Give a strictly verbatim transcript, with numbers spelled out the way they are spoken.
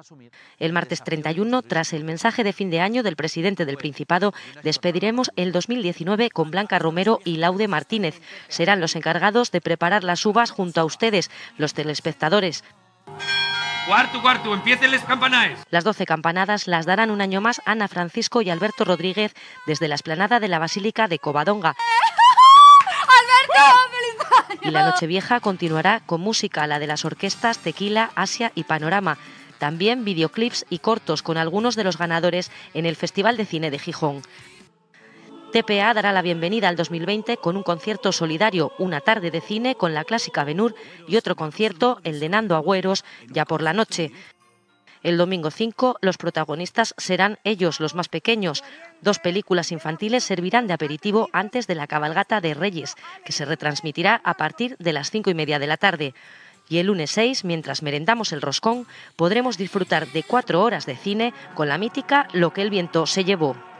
El martes treinta y uno, tras el mensaje de fin de año del presidente del Principado, despediremos el dos mil diecinueve con Blanca Romero y Laude Martínez. Serán los encargados de preparar las uvas junto a ustedes, los telespectadores. Cuarto, cuarto, empiecen las campanadas. Las doce campanadas las darán un año más Ana Francisco y Alberto Rodríguez desde la explanada de la Basílica de Covadonga. ¡Alberto! ¡Feliz año! Y la Nochevieja continuará con música, la de las orquestas Tequila, Asia y Panorama. También videoclips y cortos con algunos de los ganadores en el Festival de Cine de Gijón. T P A dará la bienvenida al dos mil veinte con un concierto solidario, una tarde de cine con la clásica Ben-Hur y otro concierto, el de Nando Agüeros, ya por la noche. El domingo cinco, los protagonistas serán ellos, los más pequeños. Dos películas infantiles servirán de aperitivo antes de la cabalgata de Reyes, que se retransmitirá a partir de las cinco y media de la tarde. Y el lunes seis, mientras merendamos el roscón, podremos disfrutar de cuatro horas de cine con la mítica Lo que el viento se llevó.